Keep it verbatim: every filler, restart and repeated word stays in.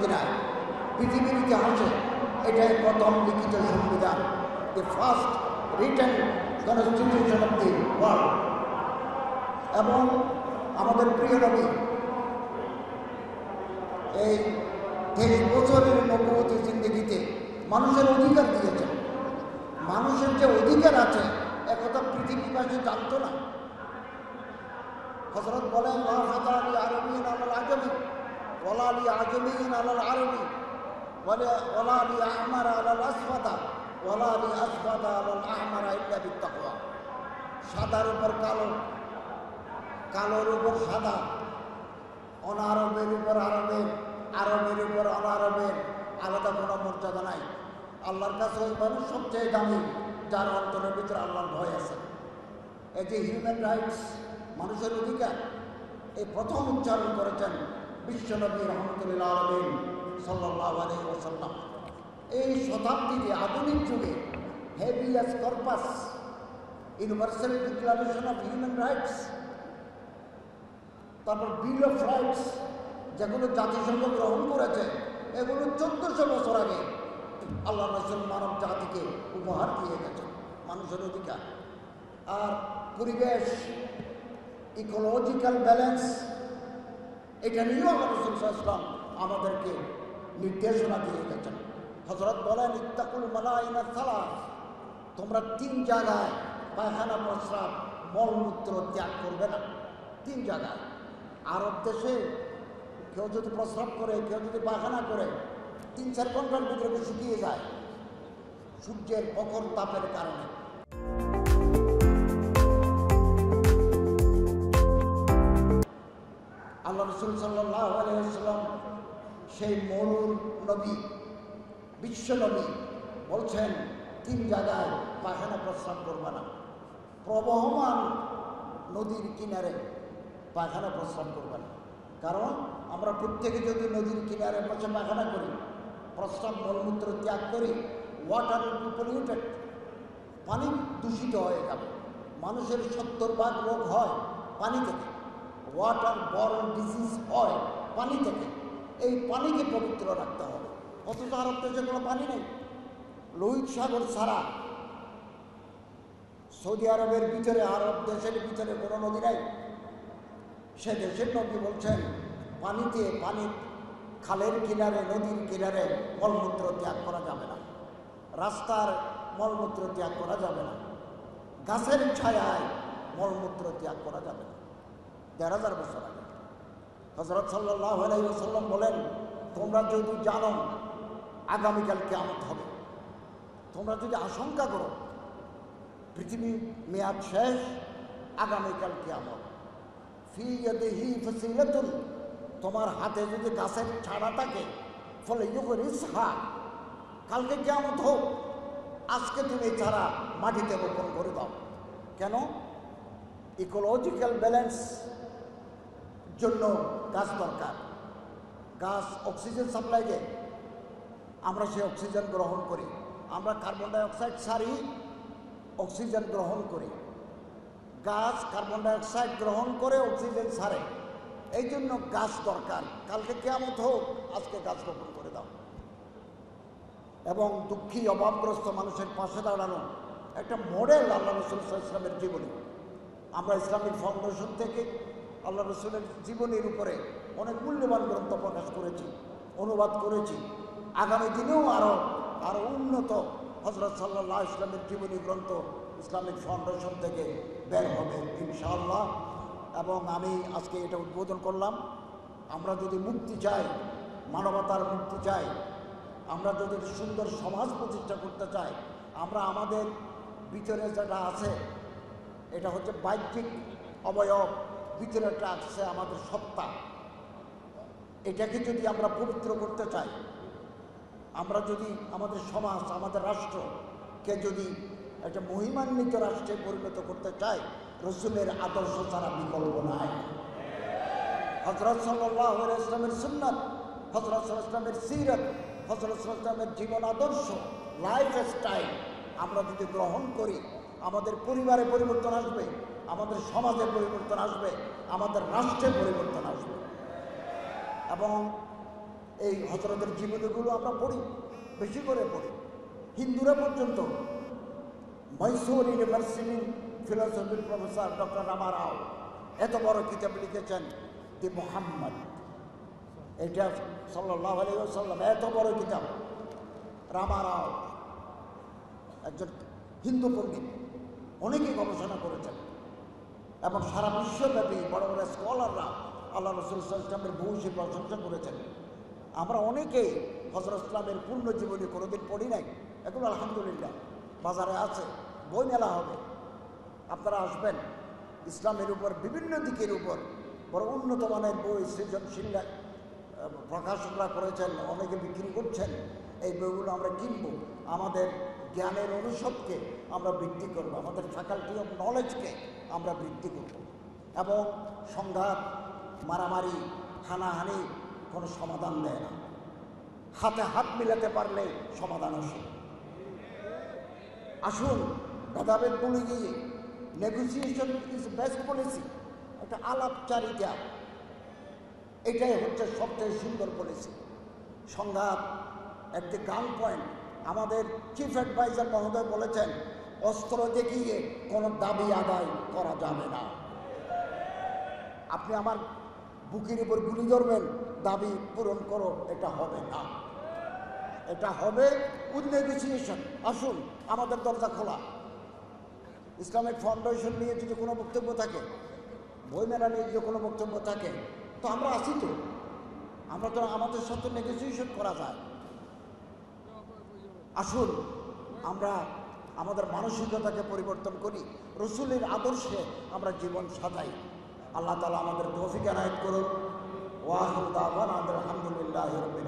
মদিনায়। পৃথিবীর ইতিহাসে এটাই প্রথম লিখিত সংবিধান, the first written constitution of the world. এবং আমাদের প্রিয় নবী এই তেইশ বছরের নবুয়তি জিন্দেগিতে মানুষের অধিকার দিয়েছেন। মানুষের যে অধিকার আছে একথা পৃথিবীবাসী জানত না। হযরত বলেন লা ফাদা লি আরবিয়্যিন আলাল আজমি ওয়ালা লি আজমিয়্যিন আলাল আরবি ওয়ালা লি আহমার আলাল আসওয়াদা ওয়ালা লি আসওয়াদা আলাল আহমার ইল্লা বিত্তাকওয়া। সাদার উপর কালো, কালোর উপর সাদা, অনারবের উপর আরবের, আরবের উপর অনারবের আলাদা কোনো মর্যাদা নাই। আল্লাহর কাছে ওই মানুষ সবচেয়ে দামি যার অন্তরের ভিতরে আল্লাহর ভয় আছে। এই যে হিউম্যান রাইটস, মানুষের অধিকার, এই প্রথম উচ্চারণ করেছেন বিশ্বনবী রহমতুল্লাহ আলামিন সাল্লাল্লাহু আলাইহি ওয়াসাল্লাম। এই শতাব্দীতে আধুনিক যুগে habeas corpus, universal declaration of human rights, তারপর বিল অফ রাইটস, যেগুলো জাতিসংঘ গ্রহণ করেছে, এগুলো চোদ্দশো বছর আগে আল্লাহ রাসূল মানব জাতিকে উপহার দিয়ে গেছে মানুষের অধিকার। আর পরিবেশ, ইকোলজিক্যাল ব্যালেন্স, এটা নিয়েও আল্লাহ রাসূল সাল্লাল্লাহু আলাইহি ওয়াসাল্লাম আমাদেরকে নির্দেশনা দিয়ে গেছেন। হযরত বলেন ইত্তাকুল মালাইনা সালাস, তোমরা তিন জায়গায় পায়খানা প্রস্রাব মলমূত্র ত্যাগ করবে না। তিন জায়গায়। আরব দেশে কেউ যদি প্রস্রাব করে, কেউ যদি পায়খানা করে, তিন চার ঘন্টার ভিতরে শুকিয়ে যায় সূর্যের প্রখর তাপের কারণে। আল্লাহ রাসূল সাল্লাল্লাহু আলাইহি ওয়াসাল্লাম সেই মরুর নবী, বিশ্ব নবী, বলছেন তিন জায়গায় পায়খানা প্রস্রাব করবে না। প্রবহমান নদীর কিনারে পায়খানা প্রস্রাব করবে না। কারণ আমরা প্রত্যেকে যদি নদীর কিনারে বসে পায়খানা করি, প্রস্রাব মলমূত্র ত্যাগ করি, ওয়াটার উইল বি পলিউটেড, পানি দূষিত হয়ে যাবে। মানুষের সত্তর ভাগ রোগ হয় পানি থেকে, ওয়াটার বর্ন ডিজিজ হয় পানি থেকে। এই পানিকে পবিত্র রাখতে হবে। অথচ আরব দেশে কোনো পানি নেই। লোহিত সাগর ছাড়া সৌদি আরবের ভিতরে, আরব দেশের ভিতরে কোনো নদী নাই। সে দেশের নবী বলছেন পানিতে, পানি খালের কিনারে, নদীর কিনারে মলমূত্র ত্যাগ করা যাবে না, রাস্তার মলমূত্র ত্যাগ করা যাবে না, গাছের ছায়ায় মলমূত্র ত্যাগ করা যাবে না। দেড় হাজার বছর আগে হযরত সাল্লাল্লাহু আলাইহি ওয়াসাল্লাম বলেন, তোমরা যদি জানো আগামীকাল কিয়ামত হবে, তোমরা যদি আশঙ্কা করো পৃথিবীর মেয়াদ শেষ, আগামীকাল কিয়ামত, ফি ইয়াদিহি ফাসিলাতুন, তোমার হাতে যদি গাছের ছাড়া থাকে, ফলে ইউগরিসহা, কালকে কিয়ামত হোক, আজকে তুমি ছাড়া মাটিতে রোপণ করে দাও। কেন? ইকোলজিক্যাল ব্যালেন্স জন্য গাছ দরকার। গাছ অক্সিজেন সাপ্লাই দেয়, আমরা সেই অক্সিজেন গ্রহণ করি। আমরা কার্বন ডাইঅক্সাইড ছাড়ি, অক্সিজেন গ্রহণ করি। গাছ কার্বন ডাইঅক্সাইড গ্রহণ করে অক্সিজেন ছাড়ে, এই জন্য গাছ দরকার। কালকে কিয়ামত হোক, আজকে গাছ রোপণ করে দাও। এবং দুঃখী অভাবগ্রস্ত মানুষের পাশে দাঁড়ানো একটা মডেল আল্লাহ রাসূল সাল্লাল্লাহু আলাইহি ওয়াসাল্লামের জীবনী। আমরা ইসলামিক ফাউন্ডেশন থেকে আল্লাহ রাসূলের জীবনীর উপরে অনেক মূল্যবান গ্রন্থ প্রকাশ করেছি, অনুবাদ করেছি। আগামী দিনেও আরও আরও উন্নত হযরত সাল্লাল্লাহু আলাইহি ওয়াসাল্লামের জীবনী গ্রন্থ ইসলামিক ফাউন্ডেশন থেকে বের হবে ইনশাআল্লাহ। এবং আমি আজকে এটা উদ্বোধন করলাম। আমরা যদি মুক্তি চাই, মানবতার মুক্তি চাই, আমরা যদি সুন্দর সমাজ প্রতিষ্ঠা করতে চাই, আমরা আমাদের ভিতরে যেটা আছে, এটা হচ্ছে বাহ্যিক অবয়ব, ভিতরে একটা আছে আমাদের সত্তা, এটাকে যদি আমরা পবিত্র করতে চাই, আমরা যদি আমাদের সমাজ, আমাদের রাষ্ট্রকে যদি একটা মহিমান্বিত রাষ্ট্রে পরিণত করতে চাই, রসুলের আদর্শ ছাড়া বিকল্প নাই। হযরত সাল্লাল্লাহু আলাইহি ওয়াসাল্লামের সুন্নাত, হযরত সাল্লাল্লাহু আলাইহি ওয়াসাল্লামের সিরাত, হযরত সাল্লাল্লাহু আলাইহি ওয়াসাল্লামের জীবন আদর্শ, লাইফ স্টাইল আমরা যদি গ্রহণ করি, আমাদের পরিবারে পরিবর্তন আসবে, আমাদের সমাজে পরিবর্তন আসবে, আমাদের রাষ্ট্রে পরিবর্তন আসবে। এবং এই হযরতের জীবনীগুলো আমরা পড়ি, বেশি করে পড়ি। হিন্দুরা পর্যন্ত মহীশূর ইউনিভার্সিটির ফিলোসফির প্রফেসর ডক্টর রামা রাও এত বড় কিতাব লিখেছেন দি মুহাম্মদ, এটা সাল্লাল্লাহু আলাইহি ওয়াসাল্লাম, এত বড় কিতাব। রামা রাও একজন হিন্দু পণ্ডিত, অনেকে গবেষণা করেছেন এবং সারা বিশ্বব্যাপী বড় বড় স্কলাররা আল্লাহ রাসূল সাল্লাল্লাহু আলাইহি ওয়াসাল্লামের ভূয়সী প্রশংসা করেছেন। আমরা অনেকেই হযরত ইসলামের পূর্ণ জীবনী কোনোদিন পড়ি নাই, এগুলো আলহামদুলিল্লাহ বাজারে আছে, বই মেলা হবে, আপনারা আসবেন। ইসলামের উপর বিভিন্ন দিকের উপর বড় উন্নত মানের বই সৃজনশীল প্রকাশকরা করেছেন, অনেকে বিক্রি করছেন। এই বইগুলো আমরা কিনব, আমাদের জ্ঞানের অনুষদকে আমরা বৃদ্ধি করব, আমাদের ফ্যাকাল্টি অফ নলেজকে আমরা বৃদ্ধি করব। এবং সংঘাত, মারামারি, হানাহানি কোনো সমাধান দেয় না। হাতে হাত মিলাতে পারলে সমাধান আসে। আসুন ভেদাভেদ ভুলে গিয়ে নেগোসিয়েশন ইজ বেস্ট পলিসি, একটা আলাপচারিতা, এটাই হচ্ছে সবচেয়ে সুন্দর পলিসি। সংঘাত এট দি গান পয়েন্ট, আমাদের চিফ অ্যাডভাইজার মহোদয় বলেছেন অস্ত্র দেখিয়ে কোনো দাবি আদায় করা যাবে না। আপনি আমার বুকের উপর গুলি ধরবেন, দাবি পূরণ করো, এটা হবে না। এটা হবে উইথ নেগোসিয়েশন। আসুন, আমাদের দরজা খোলা। ইসলামিক ফাউন্ডেশন নিয়ে যদি কোনো বক্তব্য থাকে, বইমেলা নিয়ে যদি কোনো বক্তব্য থাকে, তো আমরা আসি, তো আমরা তো আমাদের সাথে নেগোসিয়েশন করা যায়। আসুন আমরা আমাদের মানসিকতাকে পরিবর্তন করি, রসুলের আদর্শে আমরা জীবন সাজাই। আল্লাহ তাআলা আমাদের তৌফিক এনায়েত করুন। ওয়া আখিরু দাওয়ানা আলহামদুলিল্লাহি রাব্বিল